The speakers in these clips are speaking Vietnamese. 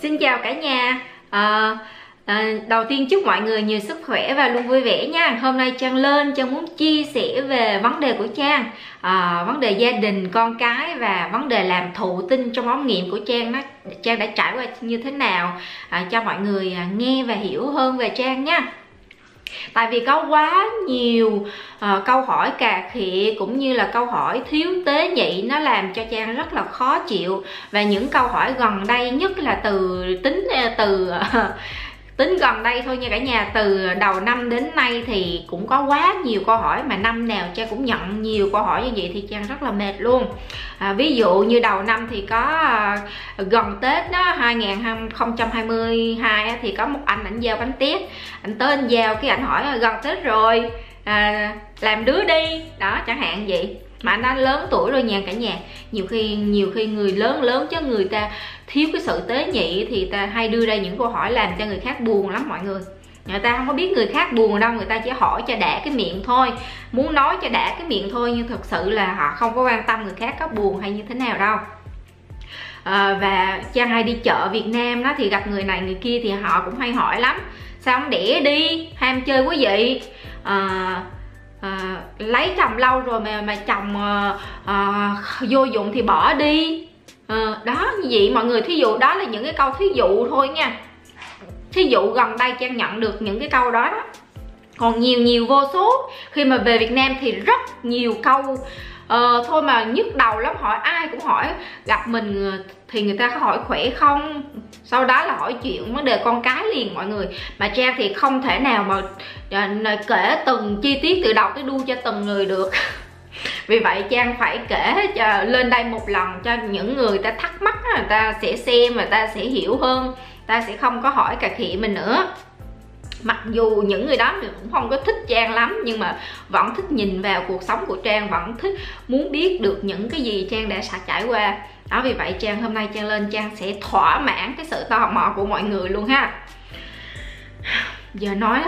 Xin chào cả nhà. Đầu tiên chúc mọi người nhiều sức khỏe và luôn vui vẻ nha. Hôm nay Trang lên Trang muốn chia sẻ về vấn đề của Trang, vấn đề gia đình, con cái và vấn đề làm thụ tinh trong ống nghiệm của Trang. Trang đã trải qua như thế nào, cho mọi người nghe và hiểu hơn về Trang nha. Tại vì có quá nhiều câu hỏi cà khịa cũng như là câu hỏi thiếu tế nhị, nó làm cho Trang rất là khó chịu. Và những câu hỏi gần đây nhất là tính gần đây thôi nha cả nhà, từ đầu năm đến nay thì cũng có quá nhiều câu hỏi, mà năm nào Trang cũng nhận nhiều câu hỏi như vậy thì Trang rất là mệt luôn. Ví dụ như đầu năm thì có gần Tết đó, 2022 thì có một ảnh giao bánh tét, anh tới anh giao cái ảnh hỏi gần Tết rồi làm đứa đi đó, chẳng hạn vậy. Mà anh đã lớn tuổi rồi nha cả nhà. Nhiều khi người lớn chứ người ta thiếu cái sự tế nhị thì ta hay đưa ra những câu hỏi làm cho người khác buồn lắm mọi người. Người ta không có biết người khác buồn đâu, người ta chỉ hỏi cho đã cái miệng thôi, muốn nói cho đã cái miệng thôi, nhưng thực sự là họ không có quan tâm người khác có buồn hay như thế nào đâu. Và Trang hay đi chợ Việt Nam đó thì gặp người này người kia thì họ cũng hay hỏi lắm: sao không đẻ đi, ham chơi quá vậy, lấy chồng lâu rồi mà chồng vô dụng thì bỏ đi. Đó, như vậy mọi người. Thí dụ đó là những cái câu thí dụ thôi nha. Thí dụ gần đây Trang nhận được những cái câu đó đó. Còn nhiều vô số. Khi mà về Việt Nam thì rất nhiều câu thôi mà nhức đầu lắm, hỏi ai cũng hỏi. Gặp mình thì người ta hỏi khỏe không, sau đó là hỏi chuyện vấn đề con cái liền mọi người. Mà Trang thì không thể nào mà kể từng chi tiết từ đầu tới đuôi cho từng người được. Vì vậy Trang phải kể lên đây một lần cho những người ta thắc mắc, người ta sẽ xem và ta sẽ hiểu hơn, ta sẽ không có hỏi cà khịa mình nữa. Mặc dù những người đó cũng không có thích Trang lắm, nhưng mà vẫn thích nhìn vào cuộc sống của Trang, vẫn thích muốn biết được những cái gì Trang đã trải qua đó. Vì vậy hôm nay Trang lên Trang sẽ thỏa mãn cái sự tò mò của mọi người luôn ha. Giờ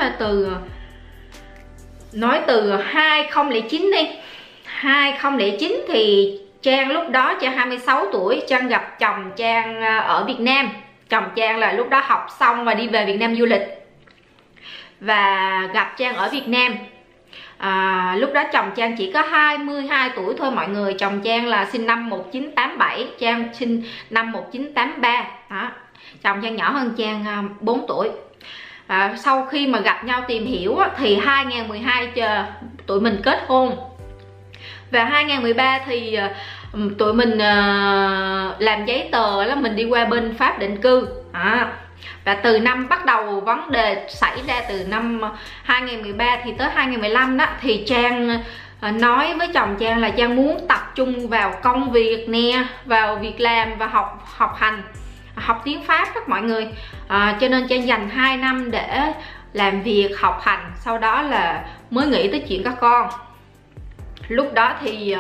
nói từ 2009 đi. 2009 thì Trang lúc đó Trang 26 tuổi, Trang gặp chồng Trang ở Việt Nam. Chồng Trang là lúc đó học xong và đi về Việt Nam du lịch, và gặp Trang ở Việt Nam. Lúc đó chồng Trang chỉ có 22 tuổi thôi mọi người. Chồng Trang là sinh năm 1987, Trang sinh năm 1983 đó. Chồng Trang nhỏ hơn Trang 4 tuổi. Sau khi mà gặp nhau tìm hiểu thì 2012 tụi mình kết hôn. Và 2013 thì tụi mình làm giấy tờ là mình đi qua bên Pháp định cư. Và từ năm bắt đầu vấn đề xảy ra từ năm 2013 thì tới 2015 đó, thì Trang nói với chồng Trang là Trang muốn tập trung vào công việc nè, vào việc làm và học hành, học tiếng Pháp đó mọi người. Cho nên Trang dành 2 năm để làm việc, học hành, sau đó là mới nghĩ tới chuyện có con. Lúc đó thì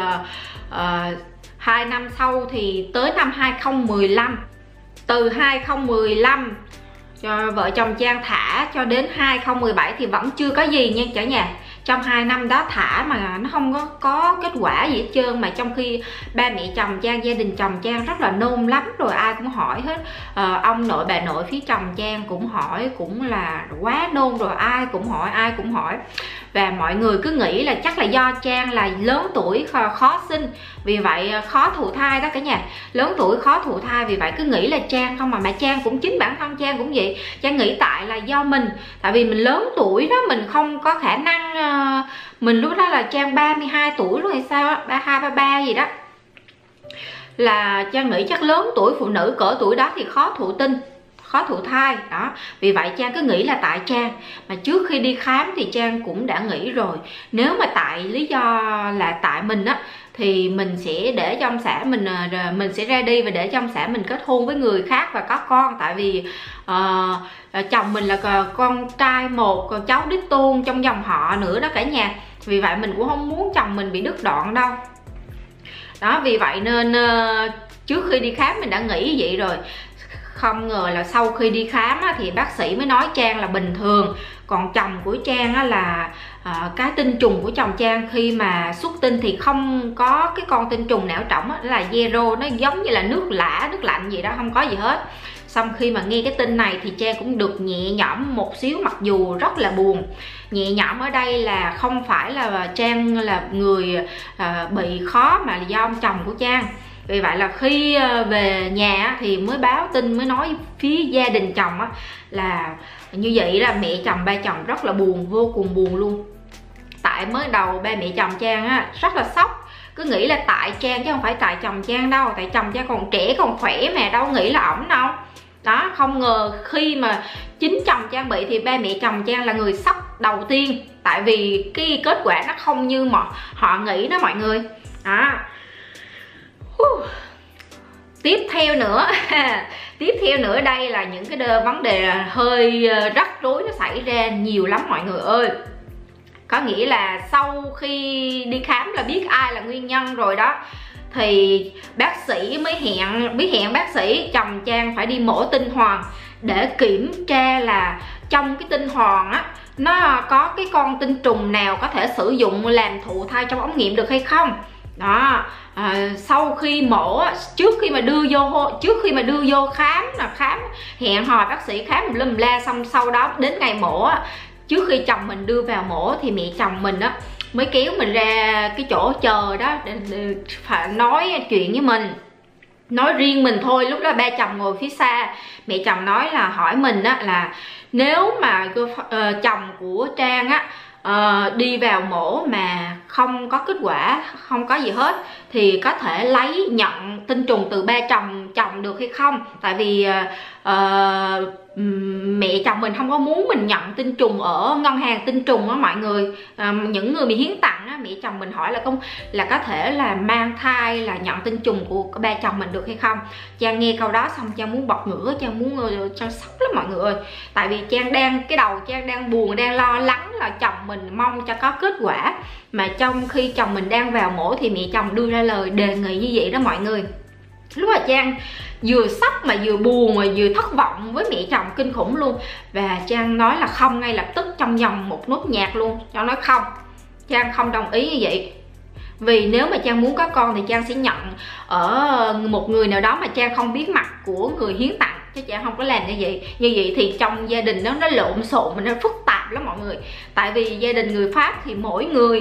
2 năm sau thì tới năm 2015. Từ 2015 vợ chồng Trang thả cho đến 2017 thì vẫn chưa có gì nha cả nhà. Trong 2 năm đó thả mà nó không có kết quả gì hết trơn. Mà trong khi ba mẹ chồng Trang, gia đình chồng Trang rất là nôn lắm rồi, ai cũng hỏi hết. Ông nội bà nội phía chồng Trang cũng hỏi, cũng là quá nôn rồi, ai cũng hỏi. Và mọi người cứ nghĩ là chắc là do Trang là lớn tuổi khó sinh, vì vậy khó thụ thai đó cả nhà. Lớn tuổi khó thụ thai, vì vậy cứ nghĩ là Trang không. Mà Trang cũng, chính bản thân Trang cũng vậy. Trang nghĩ tại là do mình, tại vì mình lớn tuổi đó, mình không có khả năng. Mình lúc đó là Trang 32 tuổi rồi hay sao á, 32, 33 gì đó, là Trang nghĩ chắc lớn tuổi, phụ nữ cỡ tuổi đó thì khó thụ tinh, khó thụ thai đó. Vì vậy Trang cứ nghĩ là tại Trang. Mà trước khi đi khám thì Trang cũng đã nghĩ rồi, nếu mà tại lý do là tại mình á thì mình sẽ để cho ông xã mình sẽ ra đi và để cho ông xã mình kết hôn với người khác và có con. Tại vì chồng mình là con trai một, còn cháu đích tôn trong dòng họ nữa đó cả nhà. Vì vậy mình cũng không muốn chồng mình bị đứt đoạn đâu đó. Vì vậy nên trước khi đi khám mình đã nghĩ vậy rồi. Không ngờ là sau khi đi khám thì bác sĩ mới nói Trang là bình thường. Còn chồng của Trang là cái tinh trùng của chồng Trang khi mà xuất tinh thì không có cái con tinh trùng nào trỏng, là zero, nó giống như là nước lã, nước lạnh gì đó, không có gì hết. Xong khi mà nghe cái tin này thì Trang cũng được nhẹ nhõm một xíu, mặc dù rất là buồn. Nhẹ nhõm ở đây là không phải là Trang là người bị khó, mà là do ông chồng của Trang. Vì vậy là khi về nhà thì mới báo tin, mới nói phía gia đình chồng là như vậy, là mẹ chồng, ba chồng rất là buồn, vô cùng buồn luôn. Tại mới đầu ba mẹ chồng Trang rất là sốc, cứ nghĩ là tại Trang chứ không phải tại chồng Trang đâu, tại chồng Trang còn trẻ còn khỏe mà, đâu nghĩ là ổng đâu. Đó, không ngờ khi mà chính chồng Trang bị thì ba mẹ chồng Trang là người sốc đầu tiên, tại vì cái kết quả nó không như mà họ nghĩ đó mọi người. Đó. Tiếp theo nữa đây là những cái vấn đề hơi rắc rối nó xảy ra nhiều lắm mọi người ơi. Có nghĩa là sau khi đi khám là biết ai là nguyên nhân rồi đó, thì bác sĩ mới hẹn bác sĩ chồng Trang phải đi mổ tinh hoàn để kiểm tra là trong cái tinh hoàn nó có cái con tinh trùng nào có thể sử dụng làm thụ thai trong ống nghiệm được hay không. Đó, sau khi mổ, trước khi mà đưa vô khám hẹn hò bác sĩ khám lum la, xong sau đó đến ngày mổ trước khi chồng mình đưa vào mổ thì mẹ chồng mình mới kéo mình ra cái chỗ chờ đó để phải nói chuyện với mình, nói riêng mình thôi. Lúc đó ba chồng ngồi phía xa, mẹ chồng nói là hỏi mình là nếu mà chồng của Trang đi vào mổ mà không có kết quả, không có gì hết, thì có thể nhận tinh trùng từ ba chồng được hay không. Tại vì mẹ chồng mình không có muốn mình nhận tinh trùng ở ngân hàng tinh trùng á mọi người. Những người bị hiến tặng mẹ chồng mình hỏi là có thể là mang thai là nhận tinh trùng của ba chồng mình được hay không. Trang nghe câu đó xong Trang muốn bật ngửa, Trang muốn sốc lắm mọi người ơi. Tại vì cái đầu Trang đang buồn, đang lo lắng là chồng mình mong cho có kết quả, mà trong khi chồng mình đang vào mổ thì mẹ chồng đưa ra lời đề nghị như vậy đó mọi người. Lúc mà Trang vừa sốc mà vừa buồn mà vừa thất vọng với mẹ chồng kinh khủng luôn. Và Trang nói là không ngay lập tức, trong vòng một nốt nhạc luôn. Trang nói không, Trang không đồng ý như vậy. Vì nếu mà Trang muốn có con thì Trang sẽ nhận ở một người nào đó mà Trang không biết mặt của người hiến tặng, chứ Trang không có làm như vậy. Như vậy thì trong gia đình nó lộn xộn, nó phức tạp lắm mọi người. Tại vì gia đình người Pháp thì mỗi người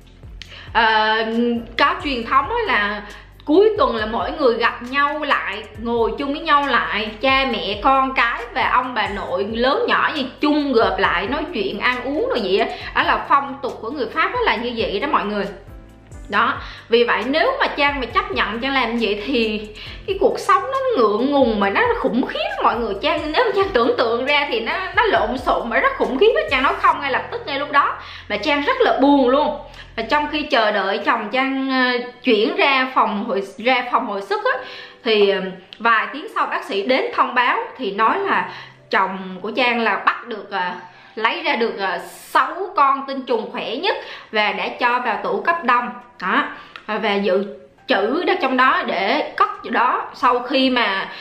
có truyền thống là cuối tuần là mỗi người gặp nhau lại, ngồi chung với nhau lại, cha mẹ con cái và ông bà nội lớn nhỏ gì chung gộp lại nói chuyện ăn uống rồi gì đó. Đó là phong tục của người Pháp, đó là như vậy đó mọi người. Đó, vì vậy nếu mà Trang mà chấp nhận Trang làm như vậy thì cái cuộc sống nó ngượng ngùng mà nó khủng khiếp mọi người. Nếu mà Trang tưởng tượng ra thì nó lộn xộn mà rất khủng khiếp. Trang nói không ngay lập tức ngay lúc đó, và Trang rất là buồn luôn. Và trong khi chờ đợi chồng Trang chuyển ra phòng hồi sức thì vài tiếng sau bác sĩ đến thông báo thì nói là chồng của Trang là lấy ra được 6 con tinh trùng khỏe nhất và đã cho vào tủ cấp đông đó, và dự trữ đó trong đó để cất đó. Sau khi mà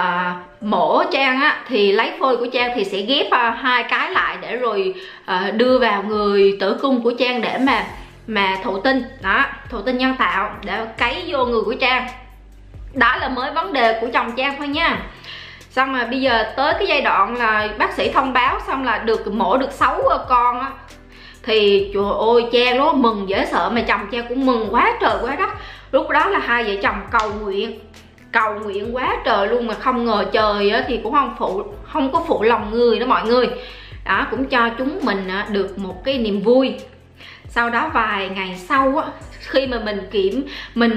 mổ Trang thì lấy phôi của Trang thì sẽ ghép hai cái lại để rồi đưa vào người tử cung của Trang để mà thụ tinh đó, thụ tinh nhân tạo để cấy vô người của Trang. Đó là mới vấn đề của chồng Trang thôi nha. Xong rồi bây giờ tới cái giai đoạn là bác sĩ thông báo xong là mổ được 6 con thì trời ơi Trang nó mừng dễ sợ, mà chồng Trang cũng mừng quá trời quá đất. Lúc đó là hai vợ chồng cầu nguyện quá trời luôn, mà không ngờ trời thì cũng không có phụ lòng người đó mọi người. Đó, cũng cho chúng mình được một cái niềm vui. Sau đó vài ngày sau khi mà mình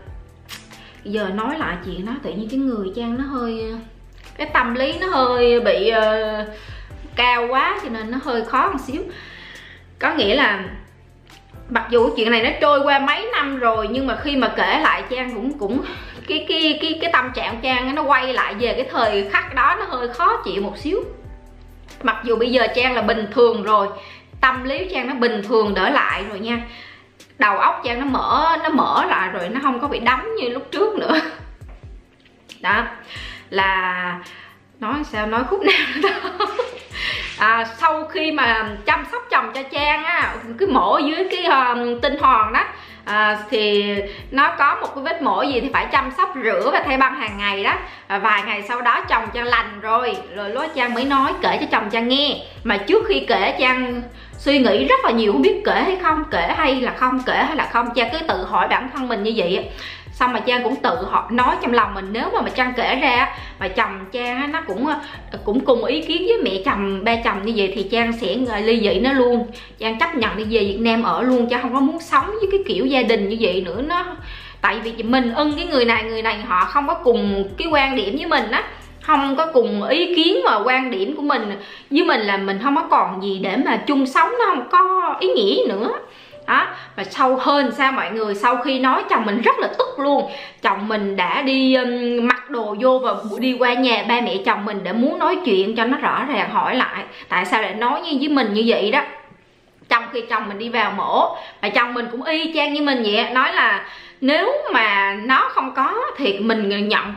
giờ nói lại chuyện đó tự nhiên cái người Trang nó hơi, cái tâm lý nó hơi bị cao quá cho nên nó hơi khó một xíu. Có nghĩa là mặc dù chuyện này nó trôi qua mấy năm rồi, nhưng mà khi mà kể lại Trang cũng cái tâm trạng Trang nó quay lại về cái thời khắc đó, nó hơi khó chịu một xíu. Mặc dù bây giờ Trang là bình thường rồi, tâm lý Trang nó bình thường trở lại rồi nha, đầu óc Trang nó mở lại rồi, nó không có bị đắm như lúc trước nữa. Đó là nói sao nói khúc nào đó. sau khi mà chăm sóc chồng cho Trang á, cái mổ dưới cái tinh hoàn đó, thì nó có một cái vết mổ gì thì phải chăm sóc rửa và thay băng hàng ngày đó. Vài ngày sau đó chồng Trang lành rồi lúc Trang mới nói kể cho chồng Trang nghe. Mà trước khi kể Trang suy nghĩ rất là nhiều, không biết kể hay không, kể hay là không, kể hay là không. Trang cứ tự hỏi bản thân mình như vậy. Xong mà Trang cũng tự nói trong lòng mình, nếu mà Trang kể ra mà chồng Trang nó cũng cùng ý kiến với mẹ chồng, ba chồng như vậy thì Trang sẽ ly dị nó luôn. Trang chấp nhận đi về Việt Nam ở luôn, Trang không có muốn sống với cái kiểu gia đình như vậy nữa. Tại vì mình ưng cái người này họ không có cùng cái quan điểm với mình á, không có cùng ý kiến mà quan điểm của mình với mình là mình không có còn gì để mà chung sống, nó không có ý nghĩa nữa đó. Và sâu hơn sao mọi người, sau khi nói chồng mình rất là tức luôn. Chồng mình đã đi mặc đồ vô và đi qua nhà ba mẹ chồng mình để muốn nói chuyện cho nó rõ ràng, hỏi lại tại sao lại nói với mình như vậy đó. Trong khi chồng mình đi vào mổ, và chồng mình cũng y chang như mình vậy, nói là nếu mà nó không có thì mình nhận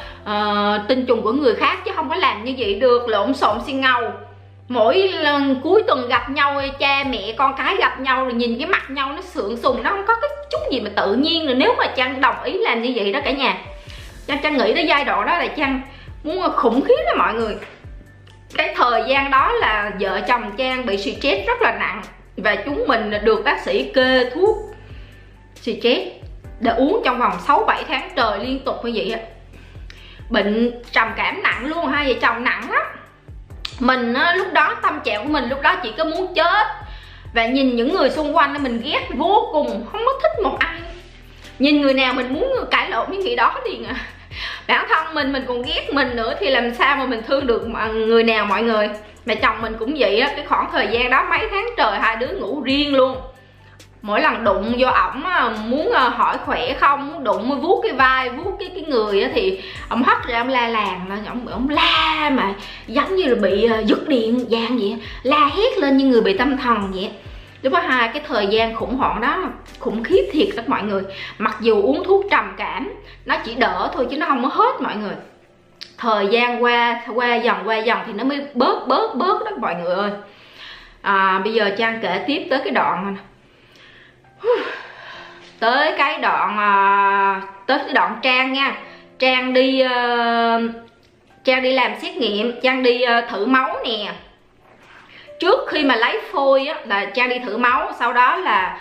tinh trùng của người khác chứ không có làm như vậy được, lộn xộn xi ngầu. Mỗi lần cuối tuần gặp nhau, cha mẹ con cái gặp nhau rồi nhìn cái mặt nhau nó sượng sùng, nó không có cái chút gì mà tự nhiên. Rồi nếu mà Trang đồng ý làm như vậy đó cả nhà, Trang nghĩ tới giai đoạn đó là Trang muốn khủng khiếp đó mọi người. Cái thời gian đó là vợ chồng Trang bị stress rất là nặng, và chúng mình được bác sĩ kê thuốc stress để uống trong vòng 6-7 tháng trời liên tục như vậy. Bệnh trầm cảm nặng luôn, hai vợ chồng nặng lắm. Mình lúc đó tâm trạng của mình lúc đó chỉ có muốn chết, và nhìn những người xung quanh mình ghét vô cùng, không có thích một ai. Nhìn người nào mình muốn cãi lộn với người đó liền à. Bản thân mình còn ghét mình nữa thì làm sao mà mình thương được người nào mọi người. Mà chồng mình cũng vậy á, cái khoảng thời gian đó mấy tháng trời hai đứa ngủ riêng luôn. Mỗi lần đụng vô ổng muốn hỏi khỏe không, muốn đụng vuốt cái vai, vuốt cái người á, thì ổng hất ra ổng la làng lên, ổng la mà giống như là bị giật điện vàng vậy, la hét lên như người bị tâm thần vậy. Lúc đó hai cái thời gian khủng hoảng đó khủng khiếp thiệt đó mọi người. Mặc dù uống thuốc trầm cảm nó chỉ đỡ thôi chứ nó không có hết mọi người. Thời gian qua dần thì nó mới bớt đó mọi người ơi. Bây giờ Trang kể tiếp tới cái đoạn Trang nha. Trang đi làm xét nghiệm, Trang đi thử máu nè. Trước khi mà lấy phôi á, là Trang đi thử máu, sau đó là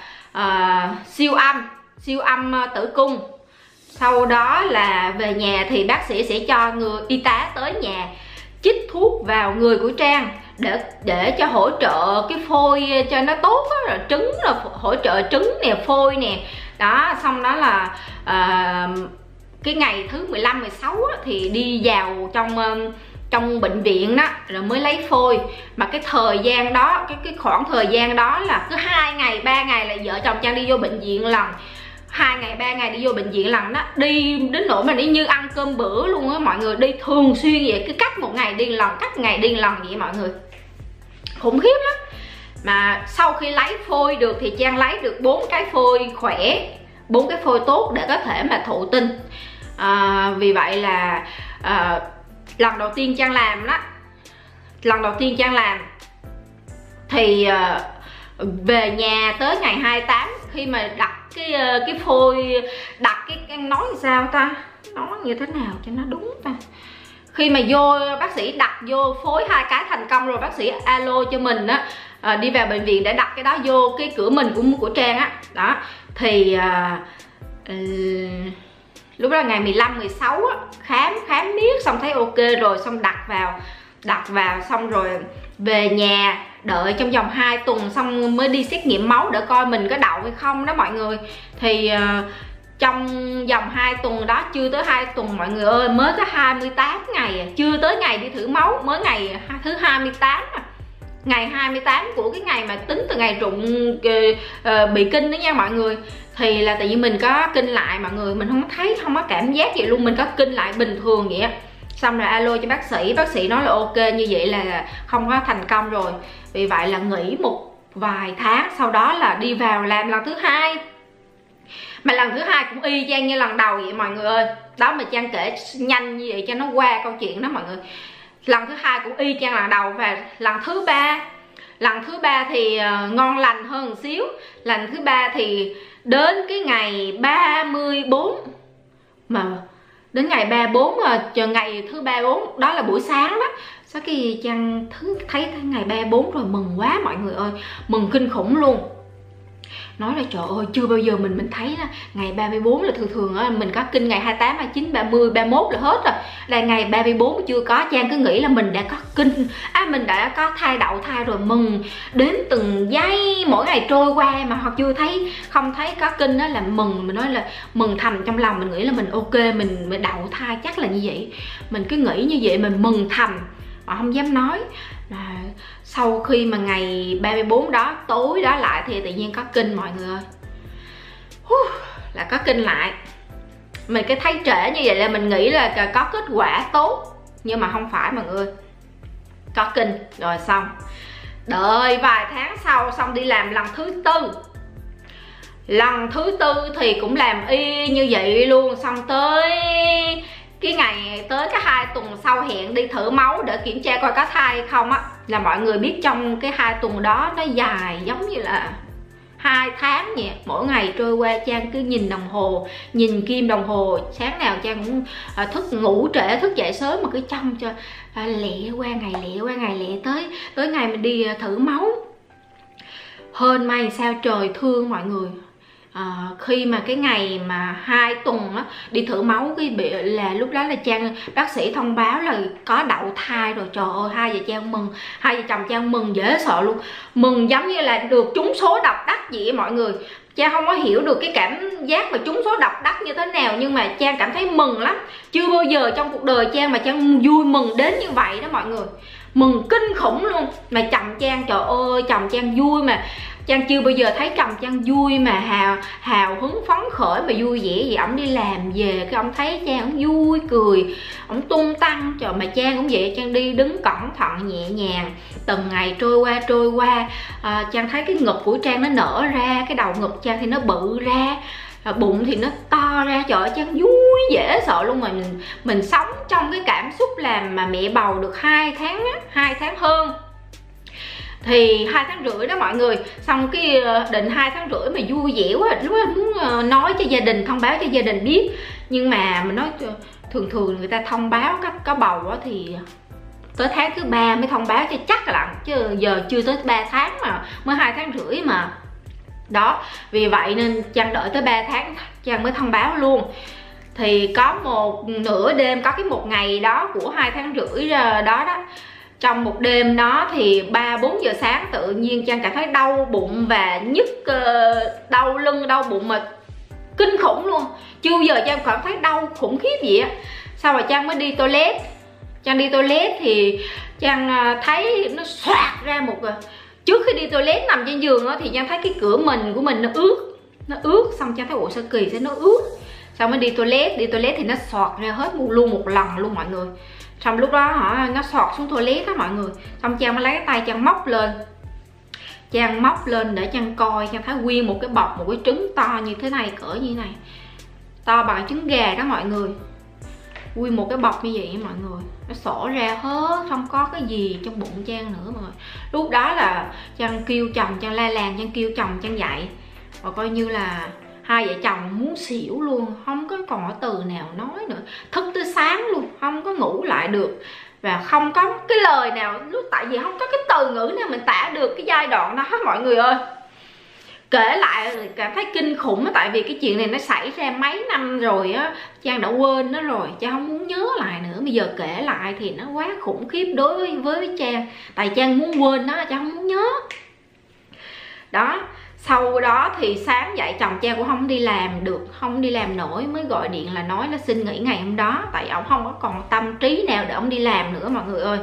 siêu âm tử cung. Sau đó là về nhà thì bác sĩ sẽ cho người y tá tới nhà chích thuốc vào người của Trang để cho hỗ trợ cái phôi cho nó tốt đó, rồi trứng là hỗ trợ trứng nè, phôi nè. Đó, xong đó là cái ngày thứ 15 16 á, thì đi vào trong bệnh viện đó rồi mới lấy phôi. Mà cái thời gian đó, cái khoảng thời gian đó là cứ 2 ngày 3 ngày là vợ chồng Trang đi vô bệnh viện lần. 2 ngày 3 ngày đi vô bệnh viện lần đó, đi đến nỗi mà đi như ăn cơm bữa luôn á mọi người, đi thường xuyên vậy, cứ cách một ngày đi lần, cách ngày đi lần vậy mọi người, khủng khiếp lắm. Mà sau khi lấy phôi được thì Trang lấy được 4 cái phôi khỏe, 4 cái phôi tốt để có thể mà thụ tinh. Vì vậy là lần đầu tiên Trang làm thì về nhà tới ngày 28 khi mà đặt cái phôi, đặt cái nói sao ta, nói như thế nào cho nó đúng ta. Khi mà vô bác sĩ đặt vô phối 2 cái thành công rồi, bác sĩ alo cho mình á, đi vào bệnh viện để đặt cái đó vô cái cửa mình của Trang á. Đó thì lúc đó là ngày 15 16 á, khám biết xong thấy ok rồi, xong đặt vào xong rồi về nhà đợi trong vòng 2 tuần xong mới đi xét nghiệm máu để coi mình có đậu hay không đó mọi người. Thì trong vòng 2 tuần đó, chưa tới 2 tuần mọi người ơi, mới có 28 ngày, chưa tới ngày đi thử máu, mới ngày thứ 28 ngày 28 của cái ngày mà tính từ ngày rụng bị kinh đó nha mọi người. Thì là tại vì mình có kinh lại mọi người, mình không thấy, không có cảm giác vậy luôn, mình có kinh lại bình thường vậy á. Xong rồi alo cho bác sĩ nói là ok, như vậy là không có thành công rồi. Vì vậy là nghỉ một vài tháng, sau đó là đi vào làm lần thứ 2. Mà lần thứ 2 cũng y chang như lần đầu vậy mọi người ơi. Đó, mà Trang kể nhanh như vậy cho nó qua câu chuyện đó mọi người. lần thứ hai cũng y chang lần đầu. Và lần thứ ba thì ngon lành hơn một xíu. Lần thứ ba thì đến cái ngày 34, mà đến ngày 34 chờ ngày thứ 34 đó là buổi sáng đó. Sau khi Trang thấy ngày 34 rồi mừng quá mọi người ơi, mừng kinh khủng luôn. Nói là trời ơi, chưa bao giờ mình thấy là ngày 34 là thường á, mình có kinh ngày 28, 29, 30, 31 là hết rồi. Là ngày 34 chưa có. Trang cứ nghĩ là mình đã có kinh, mình đã có thai đậu thai rồi, mừng đến từng giây mỗi ngày trôi qua mà họ chưa thấy, không thấy có kinh đó là mừng. Mình nói là mừng thầm trong lòng, mình nghĩ là mình ok, mình đậu thai chắc là như vậy. Mình cứ nghĩ như vậy, mình mừng thầm mà không dám nói. Mà sau khi mà ngày 34 đó, tối đó lại thì tự nhiên có kinh mọi người ơi. Là có kinh lại. Mình cái thấy trễ như vậy là mình nghĩ là có kết quả tốt, nhưng mà không phải mọi người. Có kinh rồi xong, đợi vài tháng sau xong đi làm lần thứ tư. Lần thứ tư thì cũng làm y như vậy luôn. Xong tới cái 2 tuần sau hẹn đi thử máu để kiểm tra coi có thai hay không á. Là mọi người biết trong cái 2 tuần đó nó dài giống như là 2 tháng vậy. Mỗi ngày trôi qua Trang cứ nhìn đồng hồ, nhìn kim đồng hồ. Sáng nào Trang cũng ngủ trễ, thức dậy sớm mà cứ trông cho lẹ qua ngày lẹ tới ngày mình đi thử máu. Hên may sao trời thương mọi người. Khi mà cái ngày mà 2 tuần á, đi thử máu là lúc đó là bác sĩ thông báo là có đậu thai rồi. Trời ơi, hai vợ chồng Trang mừng dễ sợ luôn. Mừng giống như là được trúng số độc đắc vậy mọi người. Trang không có hiểu được cái cảm giác mà trúng số độc đắc như thế nào, nhưng mà Trang cảm thấy mừng lắm. Chưa bao giờ trong cuộc đời Trang mà Trang vui mừng đến như vậy đó mọi người. Mừng kinh khủng luôn. Mà chồng Trang, trời ơi, chồng Trang vui mà Trang chưa bao giờ thấy chồng Trang vui mà hào hứng phấn khởi mà vui vẻ gì. Ổng đi làm về cái ông thấy Trang ổng vui cười, ổng tung tăng. Trời, mà Trang cũng vậy, Trang đi đứng cẩn thận nhẹ nhàng. Từng ngày trôi qua Trang thấy cái ngực của Trang nó nở ra, cái đầu ngực Trang thì nó bự ra, bụng thì nó to ra. Trời ơi, Trang vui dễ sợ luôn. Mà mình sống trong cái cảm xúc làm mà mẹ bầu được 2 tháng á, 2 tháng hơn thì 2 tháng rưỡi đó mọi người. Xong cái định 2 tháng rưỡi mà vui vẻ quá, lúc đó muốn nói cho gia đình, thông báo cho gia đình biết. Nhưng mà mình nói thường người ta thông báo có bầu á thì tới tháng thứ 3 mới thông báo cho chắc là, chứ giờ chưa tới 3 tháng mà mới 2 tháng rưỡi mà. Đó, vì vậy nên Trang đợi tới 3 tháng Trang mới thông báo luôn. Thì có một nửa đêm, có cái một ngày đó của 2 tháng rưỡi đó. Trong một đêm đó thì 3-4 giờ sáng tự nhiên Trang cảm thấy đau bụng và nhức đau lưng, đau bụng mà kinh khủng luôn. Chưa bao giờ Trang cảm thấy đau khủng khiếp vậy á. Sau rồi Trang mới đi toilet. Trang đi toilet thì Trang thấy nó xoạt ra một... Trước khi đi toilet nằm trên giường đó, thì Trang thấy cái cửa mình của mình nó ướt. Xong Trang thấy ủa sao kỳ, sao nó ướt. Xong mới đi toilet thì nó xoạt ra hết luôn một lần luôn mọi người. Xong lúc đó nó sọt xuống toilet đó mọi người. Xong Trang mới lấy cái tay Trang móc lên để Trang coi. Trang thấy nguyên một cái bọc, một cái trứng to như thế này, cỡ như thế này, to bằng trứng gà đó mọi người. Nguyên một cái bọc như vậy mọi người. Nó xổ ra hết, không có cái gì trong bụng Trang nữa mọi người. Lúc đó là Trang kêu chồng, Trang la làng, Trang kêu chồng Trang dậy. Và coi như là hai vợ chồng muốn xỉu luôn, không có còn có từ nào nói nữa. Thức tới sáng luôn, không có ngủ lại được. Và không có cái lời nào, tại vì không có cái từ ngữ nào mình tả được cái giai đoạn đó mọi người ơi. Kể lại cảm thấy kinh khủng, tại vì cái chuyện này nó xảy ra mấy năm rồi á. Trang đã quên nó rồi, Trang không muốn nhớ lại nữa. Bây giờ kể lại thì nó quá khủng khiếp đối với Trang. Tại Trang muốn quên nó, Trang không muốn nhớ. Đó. Sau đó thì sáng dậy chồng Trang cũng không đi làm được, không đi làm nổi, mới gọi điện là nói là xin nghỉ ngày hôm đó. Tại ông không có còn tâm trí nào để ông đi làm nữa mọi người ơi.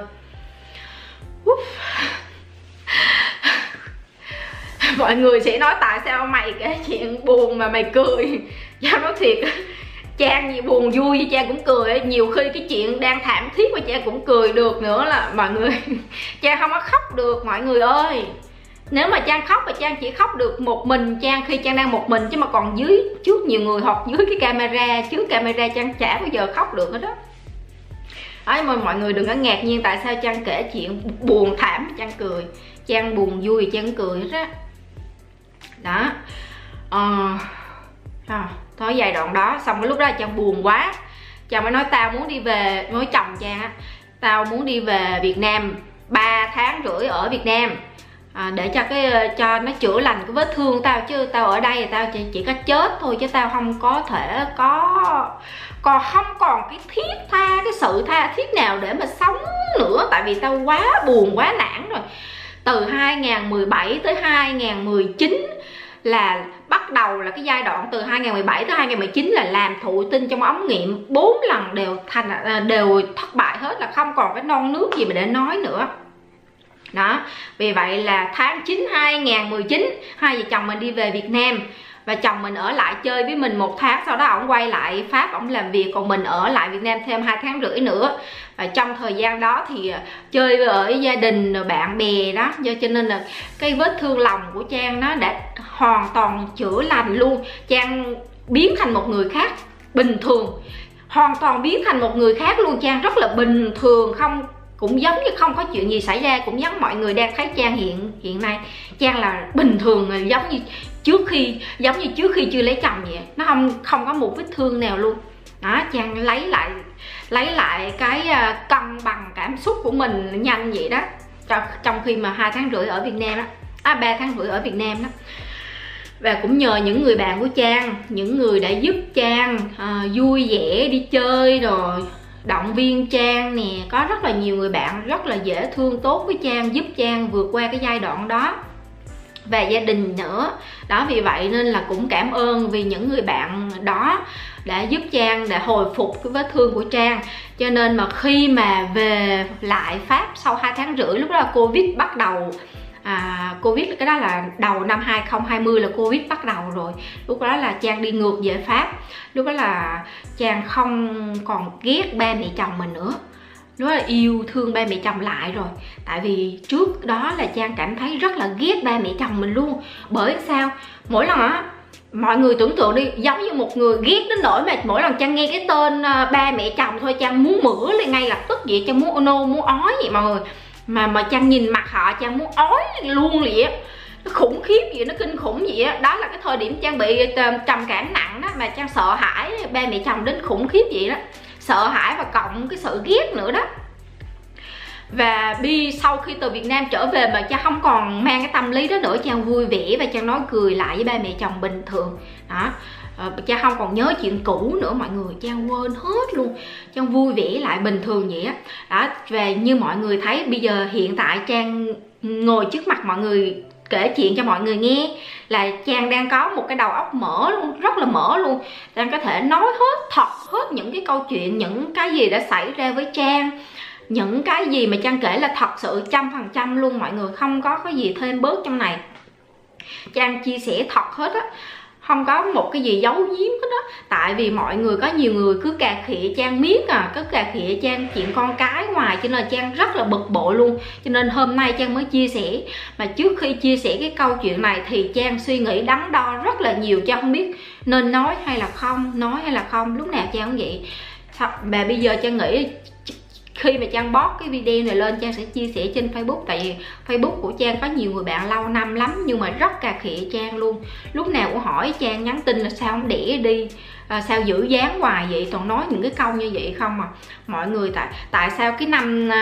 Mọi người sẽ nói tại sao mày kể chuyện buồn mà mày cười. Trang nói thiệt, Trang gì buồn vui với Trang cũng cười. Nhiều khi cái chuyện đang thảm thiết mà Trang cũng cười được nữa là mọi người. Trang không có khóc được mọi người ơi. Nếu mà Trang khóc thì Trang chỉ khóc được một mình Trang khi Trang đang một mình, chứ mà còn trước nhiều người hoặc dưới cái camera, trước camera Trang chả bao giờ khóc được hết đó. ấy mọi người đừng có ngạc nhiên tại sao Trang kể chuyện buồn thảm Trang cười, Trang buồn vui Trang cười hết á. Đó thôi giai đoạn đó xong cái lúc đó Trang buồn quá, Trang mới nói tao muốn đi về, nói chồng Trang á, tao muốn đi về Việt Nam 3 tháng rưỡi ở Việt Nam để cho nó chữa lành cái vết thương tao, chứ tao ở đây thì tao chỉ có chết thôi, chứ tao không có thể còn không còn cái thiết tha, cái sự tha thiết nào để mà sống nữa, tại vì tao quá buồn quá nản rồi. Từ 2017 tới 2019 là bắt đầu là cái giai đoạn từ 2017 tới 2019 là làm thụ tinh trong ống nghiệm 4 lần đều thất bại hết, là không còn cái non nước gì mà để nói nữa. Đó, vì vậy là tháng 9 2019 hai vợ chồng mình đi về Việt Nam, và chồng mình ở lại chơi với mình 1 tháng, sau đó ổng quay lại Pháp ổng làm việc, còn mình ở lại Việt Nam thêm 2 tháng rưỡi nữa. Và trong thời gian đó thì chơi ở gia đình bạn bè đó, cho nên là cái vết thương lòng của Trang nó đã hoàn toàn chữa lành luôn. Trang biến thành một người khác bình thường, hoàn toàn biến thành một người khác luôn. Trang rất là bình thường, cũng giống như không có chuyện gì xảy ra, cũng giống mọi người đang thấy Trang hiện nay. Trang là bình thường, giống như trước khi chưa lấy chồng vậy, nó không có một vết thương nào luôn. Đó, Trang lấy lại cái cân bằng cảm xúc của mình nhanh vậy đó, trong khi mà 2 tháng rưỡi ở Việt Nam đó, 3 tháng rưỡi ở Việt Nam đó. Và cũng nhờ những người bạn của Trang, những người đã giúp Trang vui vẻ đi chơi rồi động viên Trang nè, có rất là nhiều người bạn rất là dễ thương tốt với Trang, giúp Trang vượt qua cái giai đoạn đó, và gia đình nữa đó. Vì vậy nên là cũng cảm ơn vì những người bạn đó đã giúp Trang để hồi phục cái vết thương của Trang. Cho nên mà khi mà về lại Pháp sau 2 tháng rưỡi, lúc đó là Covid bắt đầu. Covid cái đó là đầu năm 2020 là Covid bắt đầu rồi. Lúc đó là Trang đi ngược về Pháp. Lúc đó là Trang không còn ghét ba mẹ chồng mình nữa, lúc đó là yêu thương ba mẹ chồng lại rồi. Tại vì trước đó là Trang cảm thấy rất là ghét ba mẹ chồng mình luôn. Bởi sao? Mỗi lần mọi người tưởng tượng đi, giống như một người ghét đến nỗi mà mỗi lần Trang nghe cái tên ba mẹ chồng thôi Trang muốn mửa lên ngay lập tức vậy, Trang muốn nôn muốn ói vậy mọi người. Mà Trang nhìn mặt họ Trang muốn ói luôn vậy á, nó khủng khiếp vậy, nó kinh khủng vậy á. Đó là cái thời điểm Trang bị trầm cảm nặng đó, mà Trang sợ hãi ba mẹ chồng đến khủng khiếp vậy đó, sợ hãi và cộng cái sự ghét nữa đó. Và sau khi từ Việt Nam trở về mà Trang không còn mang cái tâm lý đó nữa, Trang vui vẻ và Trang nói cười lại với ba mẹ chồng bình thường đó. Trang không còn nhớ chuyện cũ nữa mọi người, Trang quên hết luôn, Trang vui vẻ lại bình thường vậy á. Đó, và như mọi người thấy bây giờ hiện tại Trang ngồi trước mặt mọi người kể chuyện cho mọi người nghe là Trang đang có một cái đầu óc mở luôn, rất là mở luôn. Trang có thể nói hết những cái câu chuyện, những cái gì đã xảy ra với Trang, những cái gì mà Trang kể là thật sự 100% luôn mọi người, không có cái gì thêm bớt trong này. Trang chia sẻ thật hết á, không có một cái gì giấu giếm hết đó. Tại vì mọi người, có nhiều người cứ cà khịa Trang miết cứ cà khịa Trang chuyện con cái ngoài, cho nên Trang rất là bực bội luôn. Cho nên hôm nay Trang mới chia sẻ. Mà trước khi chia sẻ cái câu chuyện này thì Trang suy nghĩ đắn đo rất là nhiều. Trang không biết nên nói hay là không, lúc nào Trang cũng vậy. Mà bây giờ Trang nghĩ khi mà Trang post cái video này lên, Trang sẽ chia sẻ trên Facebook. Tại vì Facebook của Trang có nhiều người bạn lâu năm lắm, nhưng mà rất cà khịa Trang luôn. Lúc nào cũng hỏi Trang, nhắn tin là sao không đẻ đi, sao giữ dáng hoài vậy, toàn nói những cái câu như vậy không à. Mọi người tại sao cái năm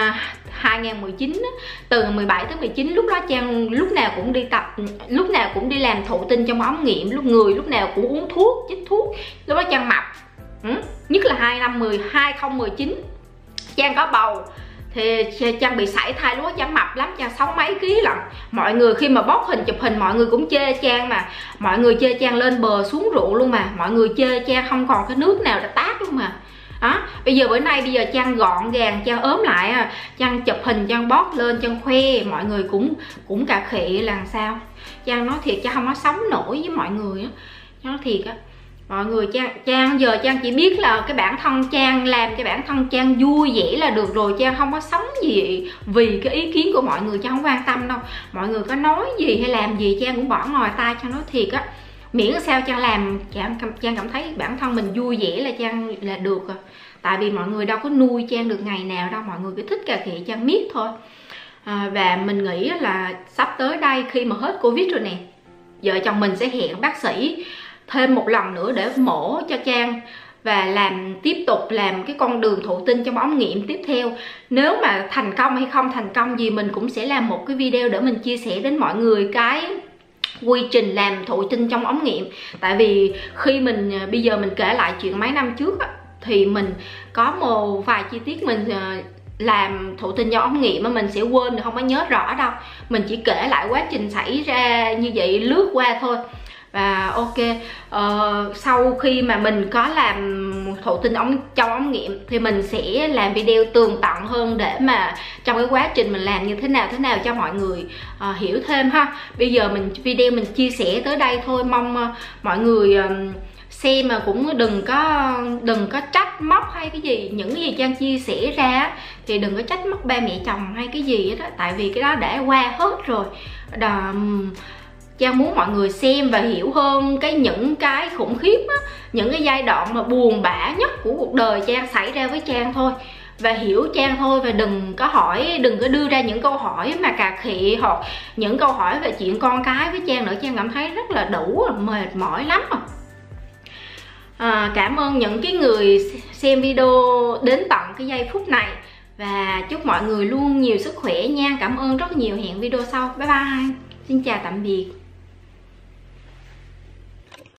2019 từ 17 tới 19, lúc đó Trang lúc nào cũng đi tập, lúc nào cũng đi làm thụ tinh trong ống nghiệm, lúc nào cũng uống thuốc, chích thuốc. Lúc đó Trang mập, nhất là 2019 Trang có bầu thì Trang bị sảy thai, lúc đó Trang mập lắm, Trang 60 mấy ký lận. Mọi người khi mà bóc hình chụp hình mọi người cũng chê Trang, mà mọi người chê Trang lên bờ xuống ruộng luôn, mà mọi người chê Trang không còn cái nước nào để tát luôn mà. Đó, bây giờ Trang gọn gàng, Trang ốm lại, Trang chụp hình, Trang post lên, Trang khoe, mọi người cũng cà khịa là sao. Trang nói thiệt, Trang không có sống nổi với mọi người á, Trang nói thiệt á. Mọi người, Trang giờ Trang chỉ biết là cái bản thân Trang làm cho bản thân Trang vui vẻ là được rồi. Trang không có sống gì vì cái ý kiến của mọi người, Trang không quan tâm đâu. Mọi người có nói gì hay làm gì Trang cũng bỏ ngoài tai. Trang nói thiệt á, miễn sao Trang làm Trang cảm thấy bản thân mình vui vẻ là Trang là được rồi. Tại vì mọi người đâu có nuôi Trang được ngày nào đâu, mọi người cứ thích cà khịa Trang miết thôi. Và mình nghĩ là sắp tới đây khi mà hết Covid rồi nè, vợ chồng mình sẽ hẹn bác sĩ thêm một lần nữa để mổ cho Trang và tiếp tục làm cái con đường thụ tinh trong ống nghiệm tiếp theo. Nếu mà thành công hay không thành công gì, mình cũng sẽ làm một cái video để mình chia sẻ đến mọi người cái quy trình làm thụ tinh trong ống nghiệm. Tại vì khi bây giờ mình kể lại chuyện mấy năm trước á, thì mình có một vài chi tiết mình làm thụ tinh do ống nghiệm mà mình sẽ quên, mình không có nhớ rõ đâu. Mình chỉ kể lại quá trình xảy ra như vậy lướt qua thôi. Và ok, sau khi mà mình có làm thụ tinh trong ống nghiệm thì mình sẽ làm video tường tận hơn để mà trong cái quá trình mình làm như thế nào cho mọi người hiểu thêm ha. Bây giờ video mình chia sẻ tới đây thôi, mong mọi người xem mà cũng đừng có trách móc hay cái gì. Những cái gì Trang chia sẻ ra thì đừng có trách móc ba mẹ chồng hay cái gì đó, tại vì cái đó đã qua hết rồi. Trang muốn mọi người xem và hiểu hơn những cái khủng khiếp á, những cái giai đoạn mà buồn bã nhất của cuộc đời Trang xảy ra với Trang thôi, và hiểu Trang thôi. Và đừng có đưa ra những câu hỏi mà cà khịa hoặc những câu hỏi về chuyện con cái với Trang nữa. Trang cảm thấy rất là đủ, mệt mỏi lắm rồi. Cảm ơn những cái người xem video đến tận cái giây phút này, và chúc mọi người luôn nhiều sức khỏe nha. Cảm ơn rất nhiều, hẹn video sau, bye bye, xin chào tạm biệt.